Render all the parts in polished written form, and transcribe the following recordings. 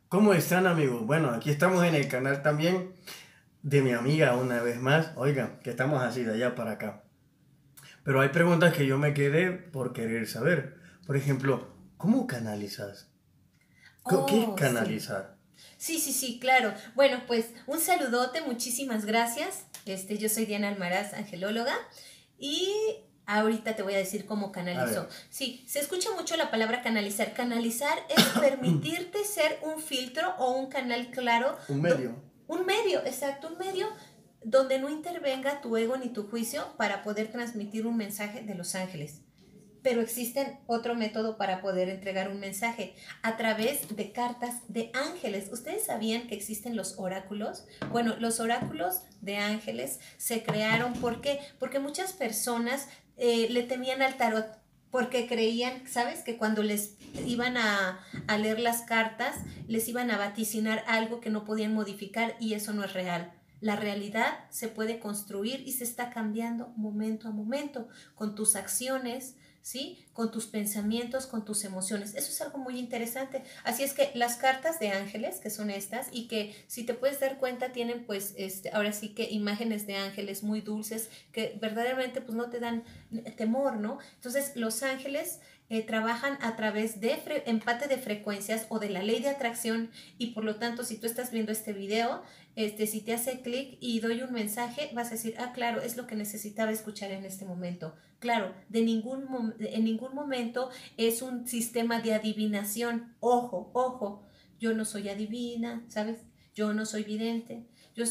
¿Cómo están, amigos? Bueno, aquí estamos en el canal también de mi amiga una vez más. Oigan, que estamos así de allá para acá. Pero hay preguntas que yo me quedé por querer saber. Por ejemplo, ¿cómo canalizas? ¿Qué es Oh, sí. canalizar? Sí, claro. Bueno, pues un saludote, muchísimas gracias. Yo soy Diana Almaraz, angelóloga, y ahorita te voy a decir cómo A canalizo. ver, Sí, se escucha mucho la palabra canalizar. Canalizar es permitirte ser un filtro o un canal claro, un medio. un medio, exacto, un medio donde no intervenga tu ego ni tu juicio para poder transmitir un mensaje de los ángeles. Pero existe otro método para poder entregar un mensaje a través de cartas de ángeles. ¿Ustedes sabían que existen los oráculos? Bueno, los oráculos de ángeles se crearon, ¿por qué? Porque muchas personas le temían al tarot porque creían, ¿sabes? Que cuando les iban a leer las cartas, les iban a vaticinar algo que no podían modificar, y eso no es real. La realidad se puede construir y se está cambiando momento a momento con tus acciones, ¿sí? Con tus pensamientos, con tus emociones. Eso es algo muy interesante. Así es que las cartas de ángeles, que son estas, y que si te puedes dar cuenta tienen pues ahora sí que imágenes de ángeles muy dulces que verdaderamente pues no te dan temor, ¿no? Entonces los ángeles trabajan a través de empate de frecuencias o de la ley de atracción, y por lo tanto si tú estás viendo este video, si te hace clic y doy un mensaje, vas a decir, ah, claro, es lo que necesitaba escuchar en este momento. Claro, en ningún momento es un sistema de adivinación. Ojo, ojo, yo no soy adivina, ¿sabes? Yo no soy vidente.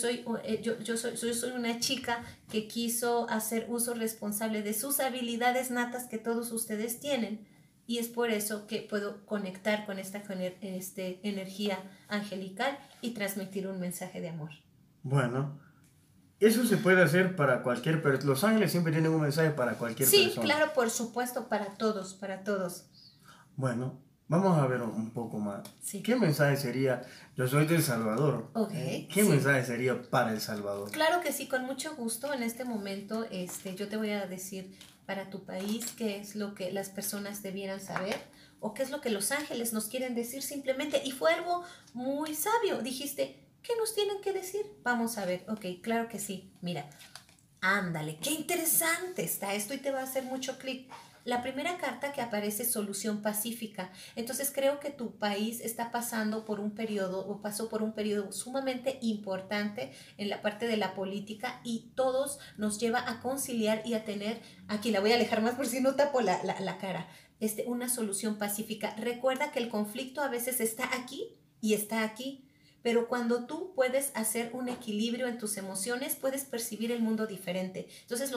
Yo soy una chica que quiso hacer uso responsable de sus habilidades natas que todos ustedes tienen. Y es por eso que puedo conectar con esta energía angelical y transmitir un mensaje de amor. Bueno, eso se puede hacer para cualquier persona. Los ángeles siempre tienen un mensaje para cualquier Sí, persona. claro, por supuesto, para todos, para todos. Bueno, vamos a ver un poco más. Sí. ¿Qué mensaje sería? Yo soy de El Salvador. Ok, ¿Qué sí. mensaje sería para El Salvador? Claro que sí, con mucho gusto. En este momento, yo te voy a decir para tu país qué es lo que las personas debieran saber o qué es lo que los ángeles nos quieren decir simplemente. Y fue algo muy sabio. Dijiste, ¿qué nos tienen que decir? Vamos a ver. Ok, claro que sí. Mira, ándale, qué interesante está esto, y te va a hacer mucho clic. La primera carta que aparece es solución pacífica. Entonces creo que tu país está pasando por un periodo o pasó por un periodo sumamente importante en la parte de la política, y todos nos lleva a conciliar y a tener, aquí la voy a alejar más por si no tapo la cara, una solución pacífica. Recuerda que el conflicto a veces está aquí y está aquí, pero cuando tú puedes hacer un equilibrio en tus emociones, puedes percibir el mundo diferente. Entonces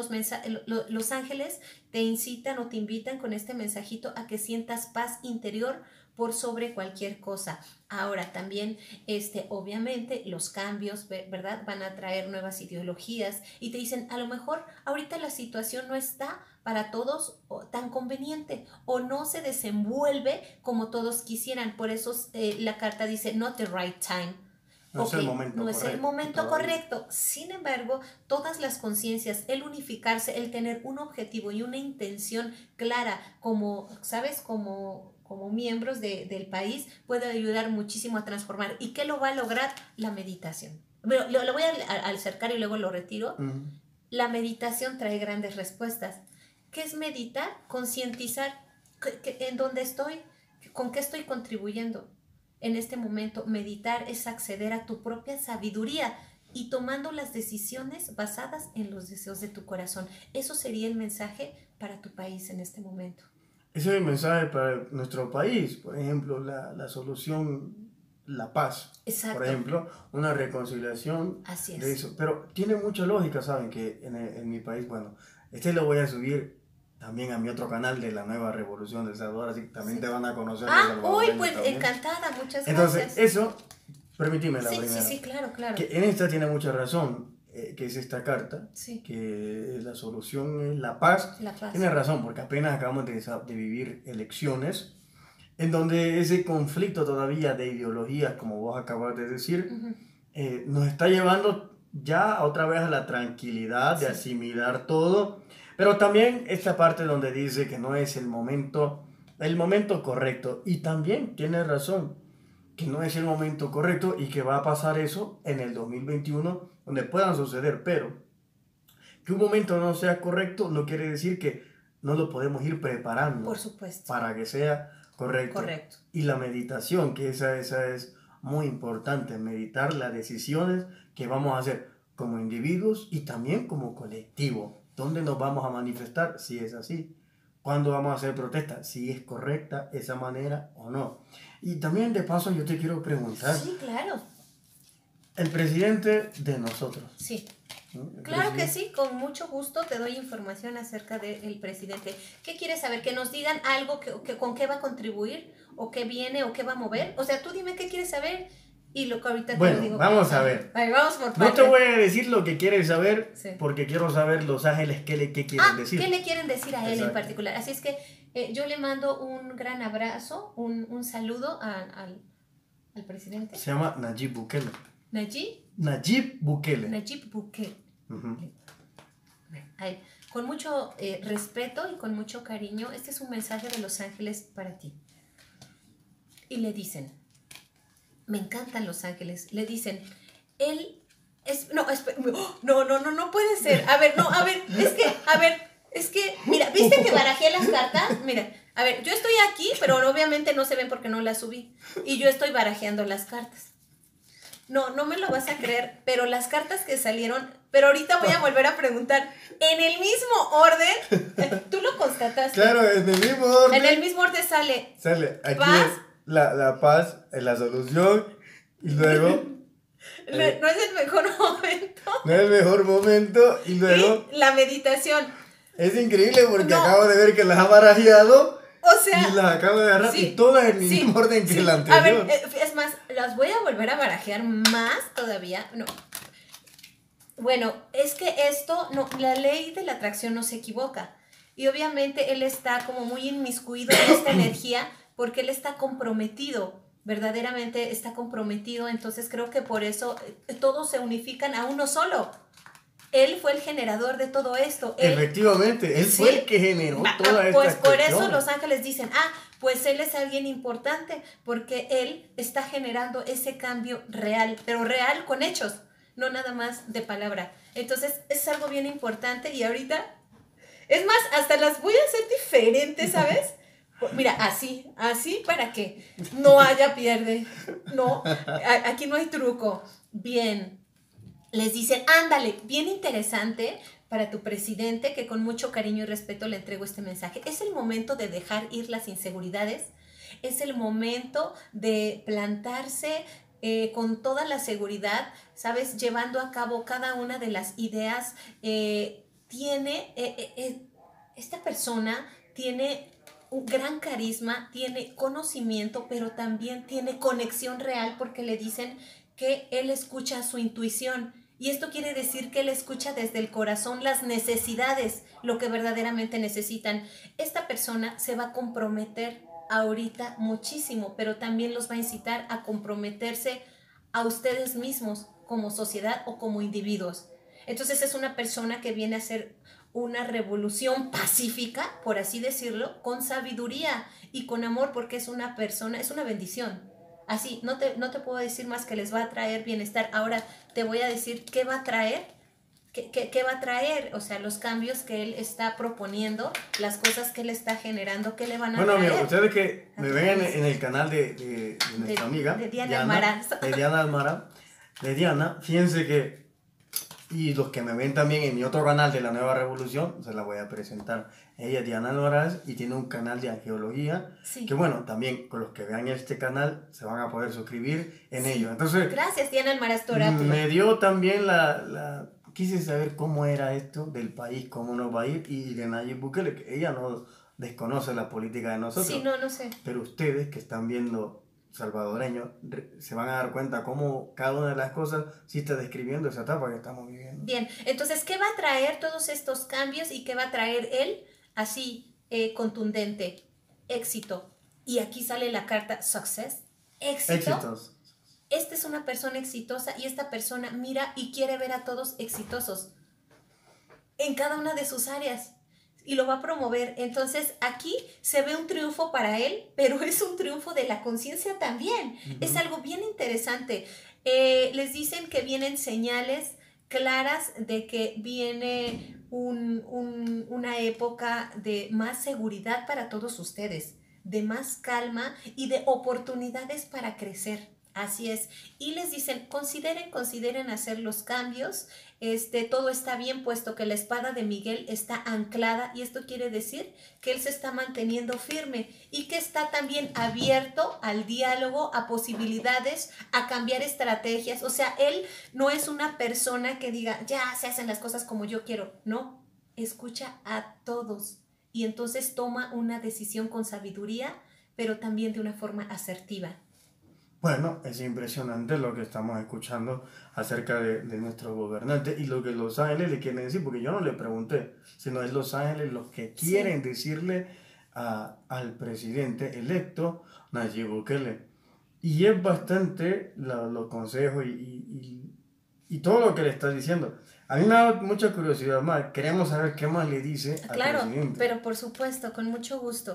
los ángeles te incitan o te invitan con este mensajito a que sientas paz interior por sobre cualquier cosa. Ahora también, obviamente, los cambios, ¿verdad? Van a traer nuevas ideologías y te dicen, a lo mejor ahorita la situación no está para todos tan conveniente o no se desenvuelve como todos quisieran. Por eso la carta dice, not the right time. No es Ok, el momento no es el correcto momento todavía. correcto. Sin embargo, todas las conciencias, el unificarse, el tener un objetivo y una intención clara, como, ¿sabes? Como miembros del país, puede ayudar muchísimo a transformar. ¿Y qué lo va a lograr? La meditación. Bueno, lo voy a acercar y luego lo retiro. Mm. La meditación trae grandes respuestas. ¿Qué es meditar? Concientizar en dónde estoy, con qué estoy contribuyendo. En este momento, meditar es acceder a tu propia sabiduría y tomando las decisiones basadas en los deseos de tu corazón. Eso sería el mensaje para tu país en este momento. Ese es el mensaje para nuestro país. Por ejemplo, la solución, la paz. Por Exacto, ejemplo, una reconciliación así de es. eso. Pero tiene mucha lógica, ¿saben? Que en mi país, bueno, lo voy a subir también a mi otro canal de la nueva revolución de El Salvador, así que también te Sí. van a conocer los Ah, uy, salvadoreños pues también. encantada, muchas Entonces, gracias. eso, permíteme la Sí, sí, primera, sí, claro, claro. que en esta tiene mucha razón, que es esta carta, Sí, que la solución es la paz. la paz. Tiene razón, porque apenas acabamos de vivir elecciones en donde ese conflicto todavía de ideologías, como vos acabas de decir, Ujú. nos está llevando ya otra vez a la tranquilidad de Sí, asimilar todo, pero también esta parte donde dice que no es el momento correcto, y también tiene razón. que no es el momento correcto y que va a pasar eso en el 2021, donde puedan suceder, pero que un momento no sea correcto no quiere decir que no lo podemos ir preparando. Por supuesto. Para que sea correcto. Correcto. Y la meditación, que esa es muy importante, meditar las decisiones que vamos a hacer como individuos y también como colectivo. ¿Dónde nos vamos a manifestar? Si es así. ¿Cuándo vamos a hacer protesta? Si es correcta esa manera o no. Y también de paso yo te quiero preguntar. Sí, claro. El presidente de nosotros. Sí. El Claro que presidente. sí, con mucho gusto te doy información acerca del presidente. ¿Qué quieres saber? ¿Que nos digan algo con qué va a contribuir? ¿O qué viene? ¿O qué va a mover? O sea, tú dime qué quieres saber y lo que ahorita Bueno, te lo digo. vamos a ver. Vale, vamos por No te partes. voy a decir lo que quieres saber, Sí. porque quiero saber Los Ángeles qué quieren decir. ¿Qué le quieren decir a él Exacto. en particular? Así es que yo le mando un gran abrazo, un saludo al presidente. Se llama Nayib Bukele. Nayib Bukele. Bukele. Ujú. Ay, con mucho respeto y con mucho cariño, este es un mensaje de Los Ángeles para ti. Y le dicen, me encantan Los Ángeles, le dicen, él es, no, no puede ser, es que, mira, ¿viste que barajé las cartas? Mira, a ver, yo estoy aquí, pero obviamente no se ven porque no las subí, y yo estoy barajeando las cartas. No me lo vas a creer, pero las cartas que salieron, pero ahorita voy a volver a preguntar, en el mismo orden, tú lo constataste. Claro, en el mismo orden. En el mismo orden sale Aquí paz. es la paz, la solución, y luego no es el mejor momento. no es el mejor momento, y luego Y la meditación. es increíble porque No. acabo de ver que las ha barajeado O sea, y las acabo de agarrar sí, y todas en el sí, mismo orden que sí. la A anterior. ver, es más, las voy a volver a barajear más todavía. No. Bueno, es que esto, no, la ley de la atracción no se equivoca. Y obviamente él está como muy inmiscuido en esta energía porque él está comprometido, verdaderamente está comprometido. Entonces creo que por eso todos se unifican a uno solo. Él fue el generador de todo esto. Efectivamente, él fue Sí. el que generó toda esta Pues por eso cuestión. los ángeles dicen, pues él es alguien importante porque él está generando ese cambio real, pero real con hechos, no nada más de palabra. Entonces es algo bien importante y ahorita, es más, hasta las voy a hacer diferentes, ¿sabes? Mira, así para que no haya pierde. No, aquí no hay truco. Bien. Les dicen, ándale, bien interesante para tu presidente, que con mucho cariño y respeto le entrego este mensaje. Es el momento de dejar ir las inseguridades, es el momento de plantarse con toda la seguridad, ¿sabes? Llevando a cabo cada una de las ideas. Esta persona tiene un gran carisma, tiene conocimiento, pero también tiene conexión real porque le dicen que él escucha su intuición. Y esto quiere decir que él escucha desde el corazón las necesidades, lo que verdaderamente necesitan. Esta persona se va a comprometer ahorita muchísimo, pero también los va a incitar a comprometerse a ustedes mismos como sociedad o como individuos. Entonces es una persona que viene a hacer una revolución pacífica, por así decirlo, con sabiduría y con amor, porque es una persona, es una bendición. Así, no te puedo decir más que les va a traer bienestar. Ahora te voy a decir qué va a traer, qué va a traer, o sea, los cambios que él está proponiendo, las cosas que él está generando, qué le van a traer. Bueno, mira, ustedes que me ven en el canal de nuestra amiga, de Diana Almara. de Diana Almara, de Diana, fíjense que, y los que me ven también en mi otro canal de La Nueva Revolución, se la voy a presentar. Ella es Diana Almaraz y tiene un canal de arqueología, Sí. que bueno, también con los que vean este canal se van a poder suscribir en Sí. ello. Entonces, Gracias, Diana Almaraz Torátulo. me dio también quise saber cómo era esto del país, cómo nos va a ir, y de Nayib Bukele, que ella no desconoce la política de nosotros. Sí, no sé. Pero ustedes que están viendo salvadoreños se van a dar cuenta cómo cada una de las cosas sí está describiendo esa etapa que estamos viviendo. Bien, entonces, ¿qué va a traer todos estos cambios y qué va a traer él así contundente? Éxito. Y aquí sale la carta Success. Éxitos. Esta es una persona exitosa y esta persona mira y quiere ver a todos exitosos en cada una de sus áreas. y lo va a promover. Entonces aquí se ve un triunfo para él, pero es un triunfo de la conciencia también. Es algo bien interesante. Les dicen que vienen señales claras de que viene una época de más seguridad para todos ustedes, de más calma y de oportunidades para crecer. Así es. Y les dicen, consideren hacer los cambios. Todo está bien puesto que la espada de Miguel está anclada y esto quiere decir que él se está manteniendo firme y que está también abierto al diálogo, a posibilidades, a cambiar estrategias. O sea, él no es una persona que diga, ya se hacen las cosas como yo quiero. No, escucha a todos y entonces toma una decisión con sabiduría, pero también de una forma asertiva. Bueno, es impresionante lo que estamos escuchando acerca de nuestro gobernante y lo que Los Ángeles le quieren decir, porque yo no le pregunté, sino es Los Ángeles los que quieren decirle al presidente electo, Nayib Bukele. Y es bastante los consejos y todo lo que le está diciendo. A mí me da mucha curiosidad más, queremos saber qué más le dice al presidente. Pero por supuesto, con mucho gusto.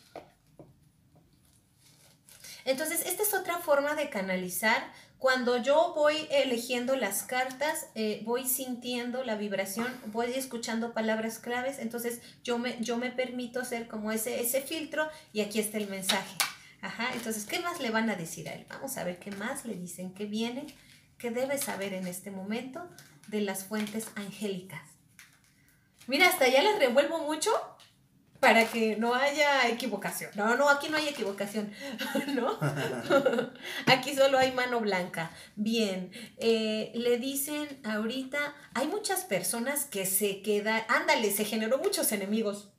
Entonces, esta es otra forma de canalizar. Cuando yo voy eligiendo las cartas, voy sintiendo la vibración, voy escuchando palabras claves, entonces yo me permito hacer como ese filtro y aquí está el mensaje. Ajá, entonces, ¿qué más le van a decir a él? Vamos a ver qué más le dicen, qué viene, qué debe saber en este momento de las fuentes angélicas. Mira, hasta ya les revuelvo mucho para que no haya equivocación. No, aquí no hay equivocación, ¿no? Aquí solo hay mano blanca. Bien, le dicen ahorita, hay muchas personas que se quedan, ándale, se generó muchos enemigos.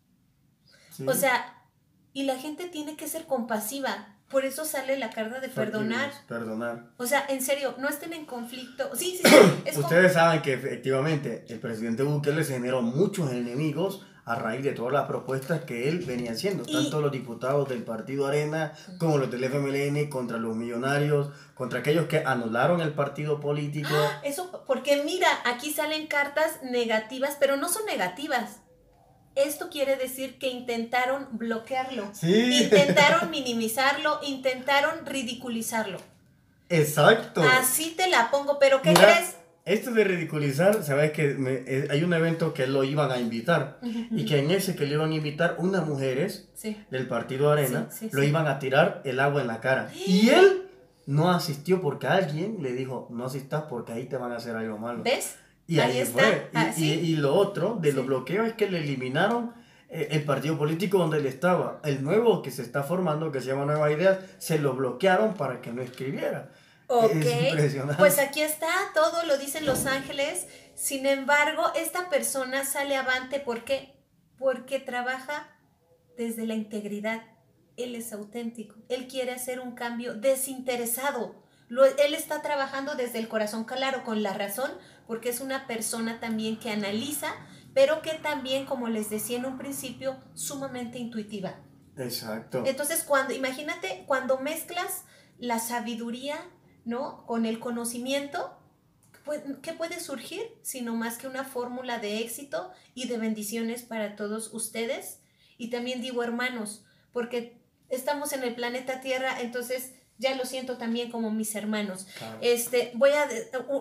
Sí. O sea, y la gente tiene que ser compasiva. Por eso sale la carta de perdonar. Perdonar. O sea, en serio, no estén en conflicto. Sí. Ustedes saben que efectivamente el presidente Bukele se generó muchos enemigos a raíz de todas las propuestas que él venía haciendo, tanto los diputados del Partido Arena como los del FMLN, contra los millonarios, contra aquellos que anularon el partido político. Eso, porque mira, aquí salen cartas negativas, pero no son negativas. Esto quiere decir que intentaron bloquearlo, intentaron minimizarlo, intentaron ridiculizarlo. Exacto. Así te la pongo, pero ¿qué crees? Esto de ridiculizar, sabes que hay un evento que lo iban a invitar y que en ese que le iban a invitar unas mujeres del Partido Arena lo iban a tirar el agua en la cara y él no asistió porque alguien le dijo no asistas porque ahí te van a hacer algo malo. ¿Ves? Y ahí fue. Y lo otro de los bloqueos es que le eliminaron el partido político donde él estaba. El nuevo que se está formando, que se llama Nuevas Ideas, se lo bloquearon para que no escribiera. Ok, es impresionante. Pues aquí está, todo lo dicen Los Ángeles. Sin embargo, esta persona sale avante. ¿Por qué? Porque trabaja desde la integridad. Él es auténtico. Él quiere hacer un cambio desinteresado. Él está trabajando desde el corazón, claro, con la razón, porque es una persona también que analiza, pero que también, como les decía en un principio, sumamente intuitiva. Exacto. Entonces, imagínate, cuando mezclas la sabiduría, ¿no?, con el conocimiento, ¿qué puede surgir? Sino más que una fórmula de éxito y de bendiciones para todos ustedes. Y también digo hermanos, porque estamos en el planeta Tierra, entonces ya lo siento también como mis hermanos. Claro. Voy a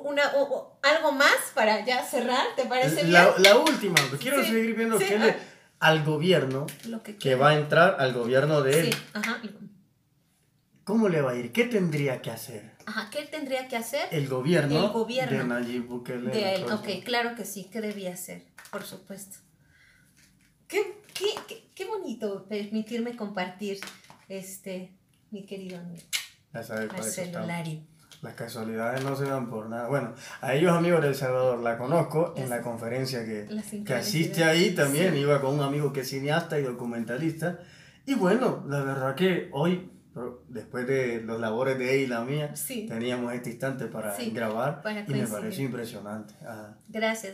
algo más para ya cerrar, ¿te parece bien? La última, quiero seguir viendo que al gobierno que va a entrar al gobierno de él. Sí, ajá. ¿Cómo le va a ir? ¿Qué tendría que hacer? Ajá, ¿qué tendría que hacer? El gobierno de Nayib Bukele. De él, ok, claro que sí, ¿qué debía hacer? Por supuesto. Qué bonito permitirme compartir, mi querido amigo. Ya sabes, Marcelo Lari. Las casualidades no se dan por nada. Bueno, a ellos amigos de El Salvador la conozco en la conferencia que asiste ahí también. Sí. Iba con un amigo que es cineasta y documentalista. Y bueno, la verdad que hoy, después de los labores de él y la mía, teníamos este instante para grabar y me pareció impresionante. Ajá. Gracias.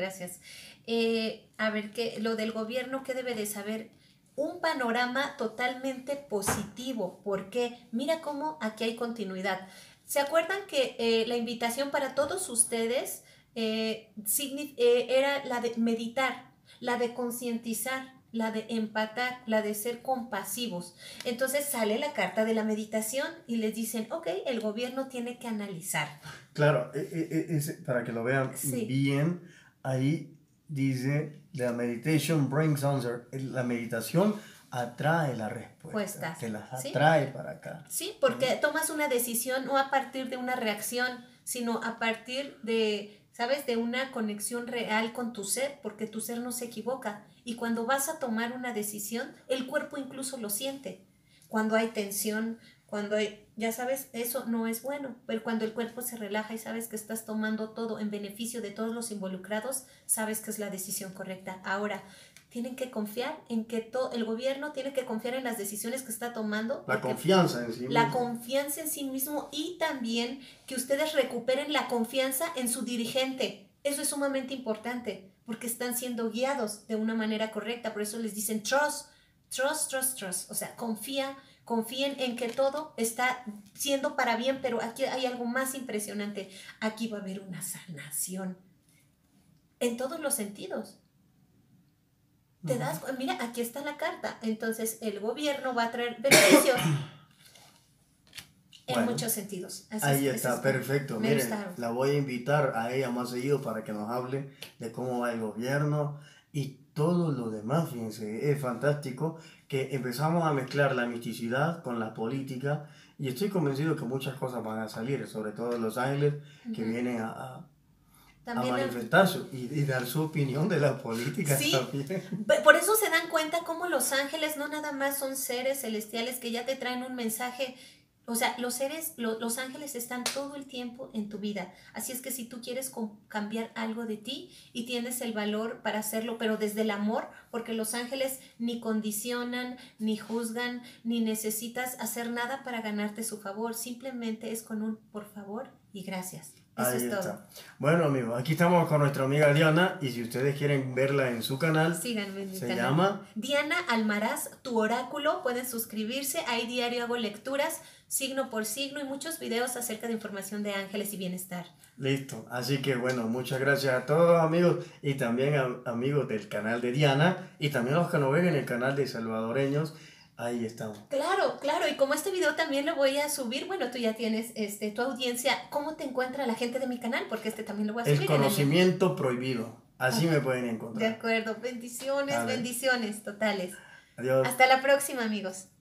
A ver, lo del gobierno, ¿qué debe de saber? Un panorama totalmente positivo, porque mira cómo aquí hay continuidad. ¿Se acuerdan que la invitación para todos ustedes era la de meditar? la de concientizar, la de empatar, la de ser compasivos. Entonces sale la carta de la meditación y les dicen, ok, el gobierno tiene que analizar. Claro, para que lo vean Sí. bien, ahí dice, la meditation brings answer. La meditación atrae la respuesta, Respuestas, te las ¿sí? atrae para acá. Sí, porque tomas una decisión no a partir de una reacción, sino a partir de, ¿sabes? De una conexión real con tu ser, porque tu ser no se equivoca. Y cuando vas a tomar una decisión, el cuerpo incluso lo siente. Cuando hay tensión, cuando hay, ya sabes, eso no es bueno. Pero cuando el cuerpo se relaja y sabes que estás tomando todo en beneficio de todos los involucrados, sabes que es la decisión correcta. Ahora, tienen que confiar en que todo el gobierno tiene que confiar en las decisiones que está tomando. La confianza en sí mismo. La confianza en sí mismo y también que ustedes recuperen la confianza en su dirigente. Eso es sumamente importante porque están siendo guiados de una manera correcta. Por eso les dicen trust, trust, trust, trust. O sea, confíen en que todo está siendo para bien, pero aquí hay algo más impresionante. Aquí va a haber una sanación en todos los sentidos. ¿Te das? Mira, aquí está la carta. Entonces, el gobierno va a traer beneficios en muchos sentidos. Ahí está, perfecto. Miren, gustaron. la voy a invitar a ella más seguido para que nos hable de cómo va el gobierno y todo lo demás. Fíjense, es fantástico que empezamos a mezclar la misticidad con la política y estoy convencido que muchas cosas van a salir, sobre todo Los Ángeles, que vienen a manifestarse y dar su opinión de la política. Sí, también. Por eso se dan cuenta cómo los ángeles no nada más son seres celestiales que ya te traen un mensaje. O sea, los ángeles están todo el tiempo en tu vida. Así es que si tú quieres cambiar algo de ti y tienes el valor para hacerlo, pero desde el amor, porque los ángeles ni condicionan, ni juzgan, ni necesitas hacer nada para ganarte su favor. Simplemente es con un por favor y gracias. Eso Ahí es está. todo. Bueno, amigos, aquí estamos con nuestra amiga Diana y si ustedes quieren verla en su canal, síganme en mi se canal. llama Diana Almaraz, tu oráculo. Pueden suscribirse. Ahí diario hago lecturas, signo por signo y muchos videos acerca de información de ángeles y bienestar. Listo. Así que bueno, muchas gracias a todos amigos y también a amigos del canal de Diana y también a los que nos ven en el canal de Salvadoreños. Ahí estamos. Claro, claro, y como este video también lo voy a subir, bueno, tú ya tienes tu audiencia, ¿cómo te encuentra la gente de mi canal? Porque también lo voy a subir. El conocimiento prohibido, así me pueden De encontrar. acuerdo, bendiciones, bendiciones totales. Adiós. Hasta la próxima, amigos.